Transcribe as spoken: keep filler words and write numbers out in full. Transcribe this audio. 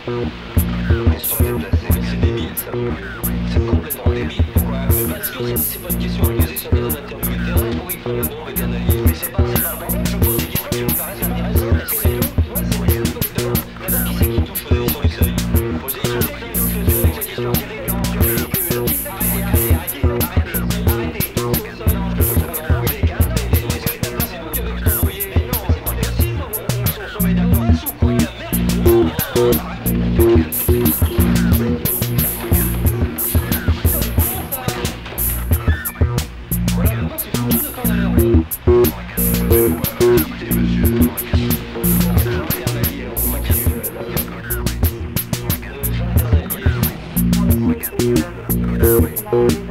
Question déplacée, c'est débile ça. C'est complètement débile. Pourquoi? Parce que c'est pas une question à poser sur les donateurs du terrain. Oui, il faut le droit d'analyse. Mais c'est pas, c'est pas le problème. Je pose des questions qui me paraissent intéressantes. Est-ce que c'est tout? Ouais, c'est vrai, c'est tout. D'abord, qui c'est qui touche sur les seuils? Posez une question qui touche sur les questions. Arrêtez, arrêtez, arrêtez, arrêtez, arrêtez. Personne n'a envie de se faire embrouiller. Est-ce que c'est vous qui avez tout embrouillé? Mais non, c'est pas possible. On se sommet d'accord là-dessous, quoi. Il a merde. Thank you.